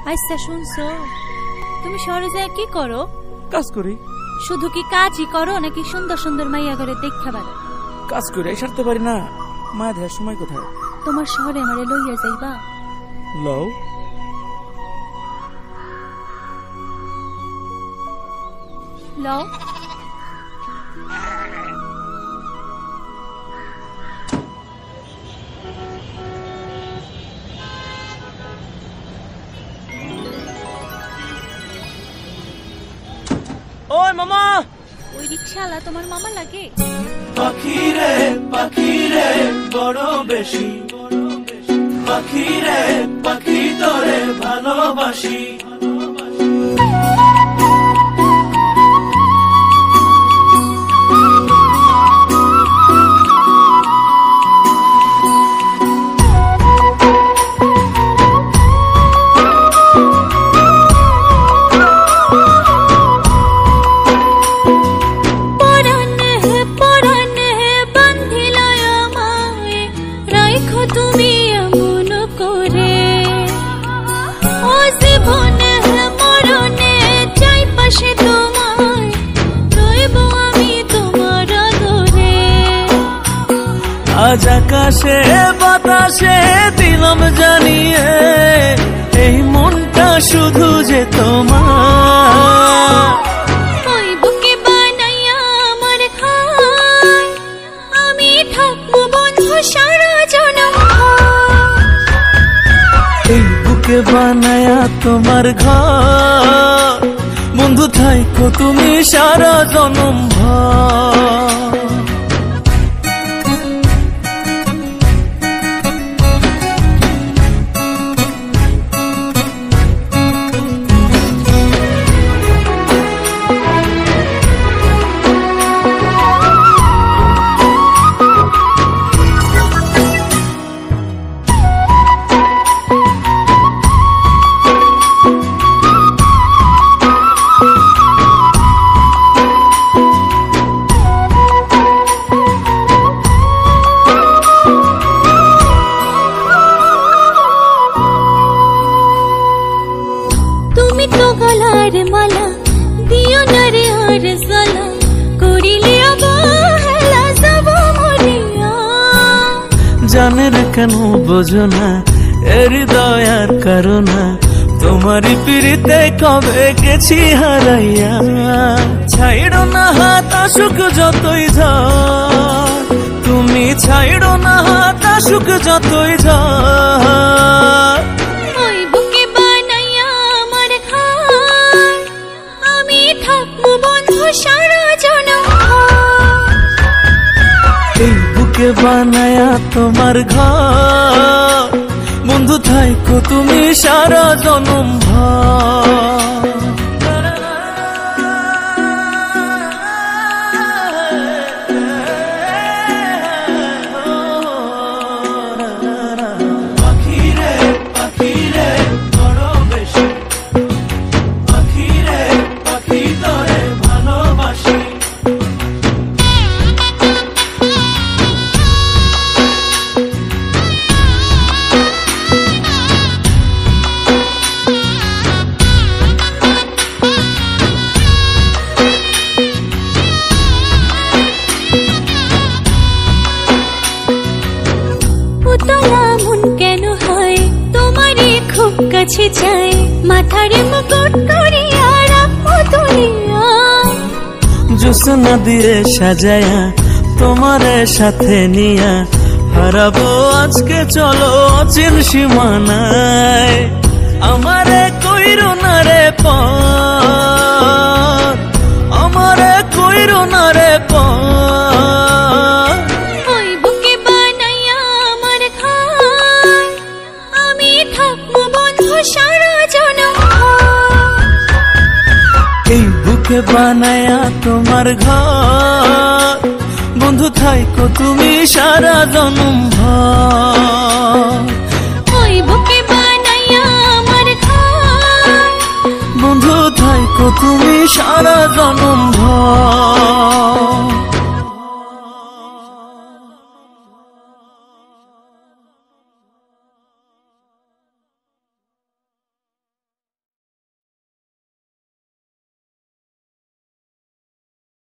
আচ্ছা শুনছো, তুমি শহরে যায় কি করো? কাজ করি। শুধু কি কাজই করো নাকি সুন্দর সুন্দর মাইয়া করে দেখা পারো? কাজ করে সারতে পারি না, মায়া দেওয়ার সময় কোথায়? তোমার শহরে আমারে লইয়া যাইবা? লও। লও। ওই মামা। ওই রিকশাওয়ালা তোমার মামা লাগে? পাখিরে পাখিরে বড় বেশি, পাখিরে পাখি তোরে ভালোবাসি। আজ আকাশে বাতাসে দিলাম জানিয়ে এই মনটা শুধু যে তোমার। ওই বুকে বানাইয়া আমার খাই, আমি থাকবো বন্ধু সারা জনম। এই বুকে বানায়া তোমার ঘর, বন্ধু থাইকো তুমি সারা জনম ভর। মালা দিও না রে আর সালা, করিলে অবহেলা যাব মরিয়া। জানে রে কেন বোঝো না হৃদয় আর কারণা, তোমারই পিড়িতে কবে গেছি হারাইয়া। ছাইড়ো না হাত আসুক যতই ঝড়, তুমি ছাইড়ো না হাত আসুক যতই ঝড়। এই বুকে বানায়া তোমার ঘর, বন্ধু থাইকো তুমি সারা জনম ভর। পাখিরে পাখিরে বড় বেশি, পাখিরে পাখি তোরে ভালোবাসি। কাছে চাই মাথারে মুকুট করিয়া রাখো দুনিয়া, জোছনা দিয়ে সাজায়া তোমারে সাথে নিয়া, হারাবো আজকে চলো অচিন সীমানায়। আমারে কইরো না রে পর, আমারে কইরো না রে পর। ওই বুকে বানাইয়া আমার খাই, আমি থাকবো বন্ধু সারা জনম। এই বুকে বানায়া তোমার ঘর, বন্ধু থাইকো তুমি সারা জনম ভর।